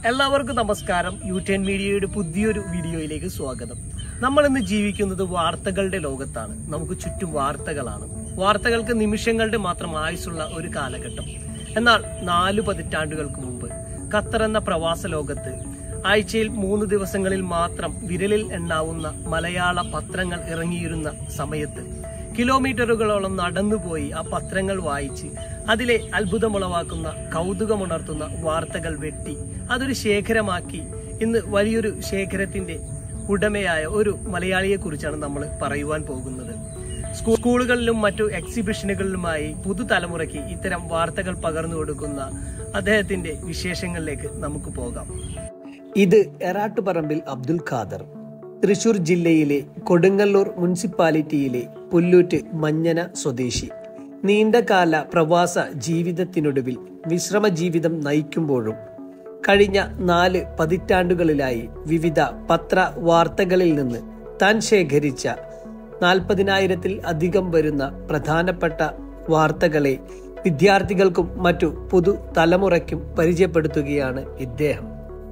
എല്ലാവർക്കും നമസ്കാരം. യു10 മീഡിയയുടെ പുതിയൊരു വീഡിയോയിലേക്ക് സ്വാഗതം. നമ്മൾ ഇന്ന് ജീവിക്കുന്നത് വാർത്തകളുടെ ലോകത്താണ്. നമുക്ക് ചുറ്റും വാർത്തകളാണ്. വാർത്തകൾക്ക് നിമിഷങ്ങളുടെ മാത്രം ആയുസ്സുള്ള ഒരു കാലഘട്ടം. എന്നാൽ 4 പതിറ്റാണ്ടുകൾക്ക് മുമ്പ് ഖത്തർ എന്ന പ്രവാസ ലോകത്ത് ആഴ്ചയിൽ 3 ദിവസങ്ങളിൽ മാത്രം വിരലിൽ എണ്ണാവുന്ന മലയാള പത്രങ്ങൾ ഇറങ്ങിയിരുന്ന സമയത്ത് കിലോമീറ്ററുകളോളം നടന്നുപോയി ആ പത്രങ്ങൾ വായിച്ച് അതിലെ അത്ഭുതമുളവാക്കുന്ന കൗതുകമുണർത്തുന്ന വാർത്തകൾ വെട്ടി അതൊരു ശേഖരമാക്കി ഇന്ന് വലിയൊരു ശേഖരത്തിന്റെ ഉടമയായ ഒരു മലയാളിയെ കുറിച്ചാണ് നമ്മൾ പറയുവാൻ പോകുന്നത്. സ്കൂളുകളിലും മറ്റു എക്സിബിഷനുകളിലുമായി പുതുതലമുറയ്ക്ക് ഇത്തരം വാർത്തകൾ പകർന്നു കൊടുക്കുന്ന അദ്ദേഹത്തിന്റെ വിശേഷങ്ങളിലേക്ക് നമുക്ക് പോകാം. ഇത് എറാട്ടുപറമ്പിൽ അബ്ദുൽ ഖാദർ, തൃശൂർ ജില്ലയിലെ കൊടുങ്ങല്ലൂർ മുനിസിപ്പാലിറ്റിയിലെ പുല്ലൂറ്റ് മഞ്ഞന സ്വദേശി. നീണ്ടകാല പ്രവാസ ജീവിതത്തിനൊടുവിൽ വിശ്രമ ജീവിതം നയിക്കുമ്പോഴും കഴിഞ്ഞ 4 പതിറ്റാണ്ടുകളിലായി വിവിധ പത്ര വാർത്തകളിൽ നിന്ന് താൻ ശേഖരിച്ച 40,000-ൽ അധികം വരുന്ന പ്രധാനപ്പെട്ട വാർത്തകളെ വിദ്യാർത്ഥികൾക്കും മറ്റു പുതുതലമുറയ്ക്കും പരിചയപ്പെടുത്തുകയാണ് ഇദ്ദേഹം.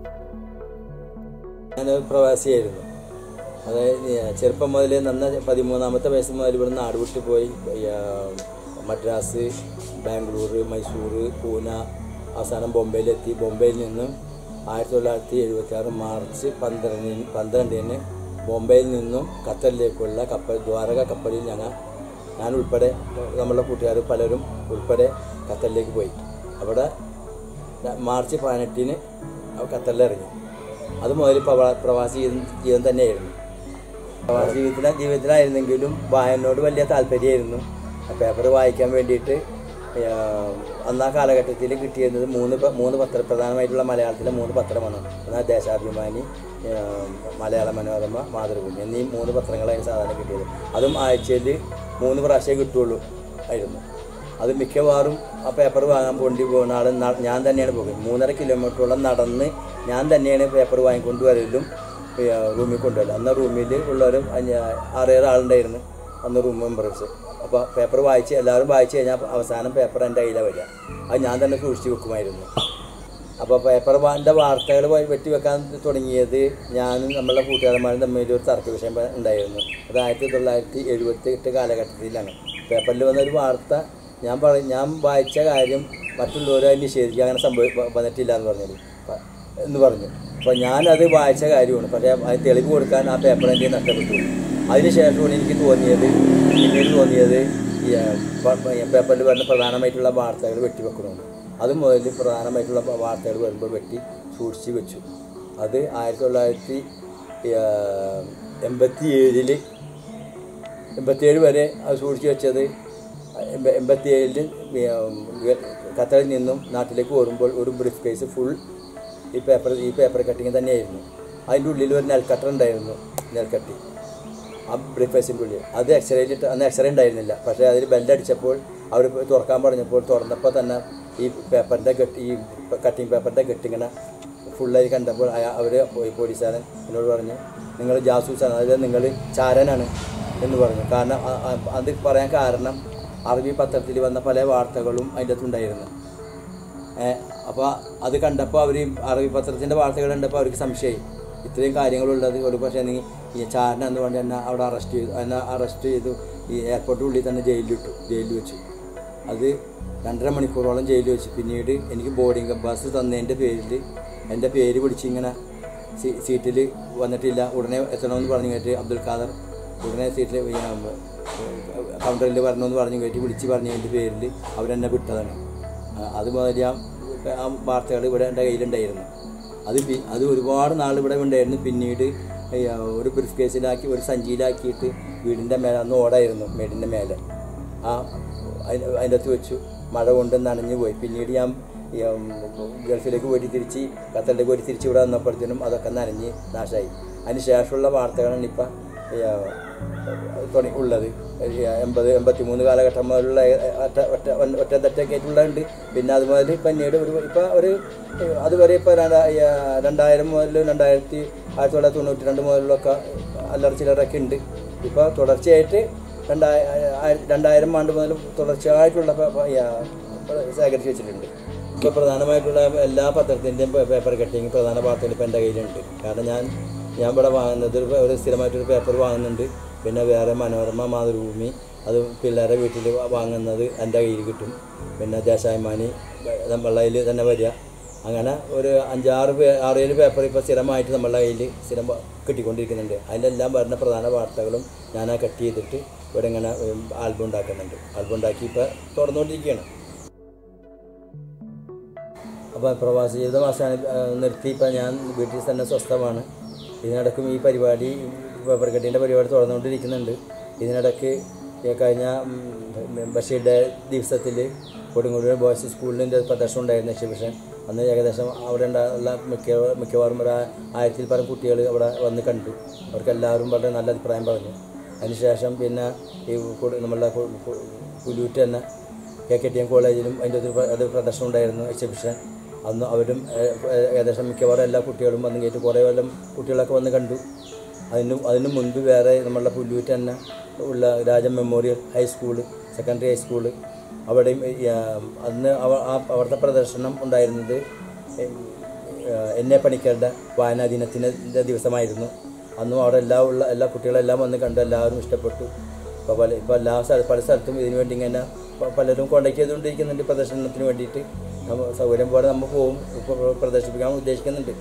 ഞാനൊരു പ്രവാസിയായിരുന്നു. അതായത് ചെറുപ്പം മുതൽ 13-ാമത്തെ വയസ്സ് മുതൽ ഇവിടെ നാട് വിട്ട് പോയി മദ്രാസ്, ബാംഗ്ലൂർ, മൈസൂർ, പൂന, അവസാനം ബോംബെയിലെത്തി. ബോംബെയിൽ നിന്നും 1976 മാർച്ച് 12-ന് ബോംബെയിൽ നിന്നും ഖത്തറിലേക്കുള്ള ദ്വാരക കപ്പലിൽ ഞാൻ ഉൾപ്പെടെ നമ്മളുടെ കൂട്ടുകാർ പലരും ഉൾപ്പെടെ ഖത്തറിലേക്ക് പോയി. അവിടെ മാർച്ച് 18-ന് ഖത്തറിലിറങ്ങി. അത് മുതൽ പ്രവാസി ജീവിതം തന്നെയായിരുന്നു. പ്രവാസി ജീവിതത്തിലായിരുന്നെങ്കിലും വായനയോട് വലിയ താല്പര്യമായിരുന്നു. പേപ്പർ വായിക്കാൻ വേണ്ടിയിട്ട് അന്ന് ആ കാലഘട്ടത്തിൽ കിട്ടിയിരുന്നത് 3 പത്രം, പ്രധാനമായിട്ടുള്ള മലയാളത്തിലെ 3 പത്രമാണ്. എന്നാൽ ദേശാഭിമാനി, മലയാള മനോരമ, മാതൃഭൂമി എന്നീ 3 പത്രങ്ങളായിരുന്നു സാധാരണ കിട്ടിയത്. അതും ആഴ്ചയിൽ 3 പ്രാവശ്യമേ കിട്ടുകയുള്ളൂ ആയിരുന്നു. അത് മിക്കവാറും ആ പേപ്പർ വാങ്ങാൻ വേണ്ടി പോകുന്ന ആൾ ഞാൻ തന്നെയാണ് പോകുന്നത്. 3.5 കിലോമീറ്ററോളം നടന്ന് ഞാൻ തന്നെയാണ് പേപ്പർ വാങ്ങിക്കൊണ്ടുവരലും റൂമിൽ കൊണ്ടുവരലും. അന്ന് റൂമിൽ ഉള്ളവരും 6-7 ആളുണ്ടായിരുന്നു അന്ന് റൂം മെമ്പേഴ്സ്. അപ്പോൾ പേപ്പർ എല്ലാവരും വായിച്ച് കഴിഞ്ഞാൽ അവസാനം പേപ്പർ എൻ്റെ കയ്യിലാണ് വരിക. അത് ഞാൻ തന്നെ സൂക്ഷിച്ച് വെക്കുമായിരുന്നു. അപ്പോൾ പേപ്പറിൻ്റെ വാർത്തകൾ വെട്ടിവെക്കാൻ തുടങ്ങിയത് ഞാനും നമ്മളുടെ കൂട്ടുകാരന്മാരും തമ്മിൽ ഒരു തർക്ക വിഷയം ഉണ്ടായിരുന്നു. അത് 1978 കാലഘട്ടത്തിലാണ്. പേപ്പറിൽ വന്നൊരു വാർത്ത ഞാൻ വായിച്ച കാര്യം മറ്റുള്ളവരെ നിഷേധിക്കുക അങ്ങനെ വന്നിട്ടില്ല എന്ന് പറഞ്ഞു. അപ്പോൾ ഞാനത് വായിച്ച കാര്യമാണ്. പക്ഷേ അത് തെളിവ് കൊടുക്കാൻ ആ പേപ്പർ എൻ്റെ നഷ്ടപ്പെട്ടു. അതിനുശേഷമാണ് എനിക്ക് പിന്നീട് തോന്നിയത് പേപ്പറിൽ വരുന്ന പ്രധാനമായിട്ടുള്ള വാർത്തകൾ വെട്ടിവെക്കണമെന്ന്. അത് മുതൽ പ്രധാനമായിട്ടുള്ള വാർത്തകൾ വരുമ്പോൾ വെട്ടി സൂക്ഷിച്ച് വെച്ചു. അത് 1987 വരെ അത് സൂക്ഷിച്ച് വെച്ചത്. 87-ൽ ഖത്തറിൽ നിന്നും നാട്ടിലേക്ക് വരുമ്പോൾ ഒരു ബ്രീഫ് കേസ് ഫുൾ ഈ പേപ്പർ കട്ടിങ് തന്നെയായിരുന്നു. അതിൻ്റെ ഉള്ളിൽ ഒരു നെൽക്കട്ടർ ഉണ്ടായിരുന്നു, നെൽക്കട്ടി. ആ ബ്രീഫ് കേസിൻ്റെ ഉള്ളിൽ അത് അന്ന് എക്സ്റേ ഉണ്ടായിരുന്നില്ല. പക്ഷേ അതിൽ ബെല്ലടിച്ചപ്പോൾ അവർ തുറക്കാൻ പറഞ്ഞപ്പോൾ തുറന്നപ്പോൾ തന്നെ ഈ കട്ടിങ് പേപ്പറിൻ്റെ കെട്ടിങ്ങനെ ഫുള്ളായി കണ്ടപ്പോൾ അവർ പോലീസുകാരൻ എന്നോട് പറഞ്ഞു, നിങ്ങൾ ജാസൂസാണ്, അതായത് നിങ്ങൾ ചാരനാണ് എന്ന് പറഞ്ഞു. കാരണം അത് പറയാൻ കാരണം അറബി പത്രത്തിൽ വന്ന പല വാർത്തകളും അതിൻ്റെ അകത്തുണ്ടായിരുന്നു. അപ്പോൾ അത് കണ്ടപ്പോൾ അറബി പത്രത്തിൻ്റെ വാർത്തകൾ കണ്ടപ്പോൾ അവർക്ക് സംശയമായി. ഇത്രയും കാര്യങ്ങളുള്ളത് ഒരു പക്ഷേ ഈ ചാരൻ എന്ന് പറഞ്ഞ് എന്നെ അവിടെ അറസ്റ്റ് ചെയ്തു. ഈ എയർപോർട്ടിനുള്ളിൽ തന്നെ ജയിലിൽ വെച്ചു. അത് 2.5 മണിക്കൂറോളം ജയിലിൽ വെച്ചു. പിന്നീട് എനിക്ക് ബോർഡിംഗ് ബസ് തന്നതിൻ്റെ പേരിൽ എൻ്റെ പേര് വിളിച്ചിങ്ങനെ സീറ്റിൽ വന്നിട്ടില്ല, ഉടനെ എത്തണമെന്ന് പറഞ്ഞു കേട്ട് അബ്ദുൽ ഖാദർ ഉടനെ സീറ്റിൽ കൗണ്ടറിൽ വരണമെന്ന് പറഞ്ഞു കേട്ട് വിളിച്ച് പറഞ്ഞതിൻ്റെ പേരിൽ അവരെന്നെ വിട്ടതാണ്. അതുമുതൽ ആ വാർത്തകൾ ഇവിടെ എൻ്റെ കയ്യിലുണ്ടായിരുന്നു. അത് ഒരുപാട് നാൾ ഇവിടെ ഉണ്ടായിരുന്നു. പിന്നീട് ഒരു ബ്രീഫ് കേസിലാക്കി ഒരു സഞ്ചിയിലാക്കിയിട്ട് വീടിൻ്റെ മേലെ, അന്ന് ഓടായിരുന്നു വീടിൻ്റെ മേലെ, അതിൻ്റെ അകത്ത് വെച്ചു. മഴ കൊണ്ട് നനഞ്ഞു പോയി. പിന്നീട് ഞാൻ ഗൾഫിലേക്ക് പോയിട്ട് ഖത്തറിലേക്ക് പോയിട്ട് തിരിച്ച് ഇവിടെ വന്നപ്പോഴത്തേനും അതൊക്കെ നനഞ്ഞ് നാശമായി. അതിന് ശേഷമുള്ള വാർത്തകളാണ് ഇപ്പം ഉള്ളത്. 80-83 കാലഘട്ടം മുതലുള്ള ഒറ്റത്തൊക്കെ ആയിട്ടുള്ളതുണ്ട്. പിന്നെ അതുമുതൽ പിന്നീട് അതുവരെ ഇപ്പോൾ 2000 മുതൽ 1992 മുതലൊക്കെ അല്ലറ ചില്ലറൊക്കെ ഉണ്ട്. ഇപ്പോൾ തുടർച്ചയായിട്ട് 2000 ആണ്ട് മുതൽ തുടർച്ചയായിട്ടുള്ള ശേഖരിച്ച് വെച്ചിട്ടുണ്ട്. ഇപ്പോൾ പ്രധാനമായിട്ടുള്ള എല്ലാ പത്രത്തിൻ്റെയും പേപ്പർ കട്ടിങ് പ്രധാന വാർത്തകൾ ഇപ്പോൾ എൻ്റെ കയ്യിലുണ്ട്. കാരണം ഞാൻ ഇവിടെ വാങ്ങുന്നത് ഒരു സ്ഥിരമായിട്ടൊരു പേപ്പർ വാങ്ങുന്നുണ്ട്. പിന്നെ വേറെ മനോരമ, മാതൃഭൂമി, അത് പിള്ളേരെ വീട്ടിൽ വാങ്ങുന്നത് എൻ്റെ കയ്യിൽ കിട്ടും. പിന്നെ ദേശാഭിമാനി നമ്മളുടെ കയ്യിൽ തന്നെ വരിക. അങ്ങനെ ഒരു 6-7 പേപ്പർ ഇപ്പോൾ സ്ഥിരമായിട്ട് നമ്മളുടെ കയ്യിൽ സ്ഥിരം കിട്ടിക്കൊണ്ടിരിക്കുന്നുണ്ട്. അതിലെല്ലാം വരുന്ന പ്രധാന വാർത്തകളും ഞാൻ കട്ട് ചെയ്തിട്ട് ഇവിടെ ഇങ്ങനെ ആൽബം ഉണ്ടാക്കുന്നുണ്ട്. ആൽബം ഉണ്ടാക്കി ഇപ്പോൾ തുറന്നുകൊണ്ടിരിക്കുകയാണ്. അപ്പോൾ പ്രവാസി ജീവിതം നിർത്തി ഇപ്പോൾ ഞാൻ വീട്ടിൽ തന്നെ സ്വസ്ഥമാണ്. ഇതിനിടയ്ക്കും ഈ പരിപാടി പേപ്പർ കട്ടിങ്ങിൻ്റെ പരിപാടി തുറന്നുകൊണ്ടിരിക്കുന്നുണ്ട്. ഇതിനിടയ്ക്ക് കഴിഞ്ഞ ബഷീറുടെ ദിവസത്തിൽ കൊടുങ്ങല്ലൂർ ബോയ്സ് സ്കൂളിൻ്റെ പ്രദർശനം ഉണ്ടായിരുന്നു, എക്സിബിഷൻ. അന്ന് ഏകദേശം അവിടെ ഉള്ള മിക്കവാറും ഒരു 1000-ൽ പരം കുട്ടികൾ അവിടെ വന്ന് കണ്ടു. അവർക്കെല്ലാവരും വളരെ നല്ല അഭിപ്രായം പറഞ്ഞു. അതിനുശേഷം പിന്നെ ഈ നമ്മളുടെ പുല്ലൂറ്റ് തന്നെ KKTM കോളേജിലും അതിൻ്റെ അത് പ്രദർശനം ഉണ്ടായിരുന്നു, എക്സിബിഷൻ. അന്ന് അവരും ഏകദേശം മിക്കവാറും എല്ലാ കുട്ടികളും വന്ന് കയറ്റി കുറേ കുട്ടികളൊക്കെ വന്ന് കണ്ടു. അതിന് മുൻപ് വേറെ നമ്മളുടെ പുല്ലൂറ്റ് തന്നെ ഉള്ള Rajan memorial high school, secondary high school, അവിടെയും അന്ന് അവിടുത്തെ പ്രദർശനം ഉണ്ടായിരുന്നത് എന്നെ പണിക്കരുടെ വായനാ ദിനത്തിൻ്റെ ദിവസമായിരുന്നു. അന്നും അവിടെ എല്ലാ കുട്ടികളെല്ലാം വന്ന് കണ്ടു, എല്ലാവരും ഇഷ്ടപ്പെട്ടു. ഇപ്പോൾ പല സ്ഥലത്തും ഇതിനു വേണ്ടി ഇങ്ങനെ പലരും കോണ്ടാക്ട് ചെയ്തുകൊണ്ടിരിക്കുന്നുണ്ട് പ്രദർശനത്തിന് വേണ്ടിയിട്ട്. സൗകര്യം പോലെ നമ്മൾ പോവും, പ്രദർശിപ്പിക്കാൻ ഉദ്ദേശിക്കുന്നുണ്ട്.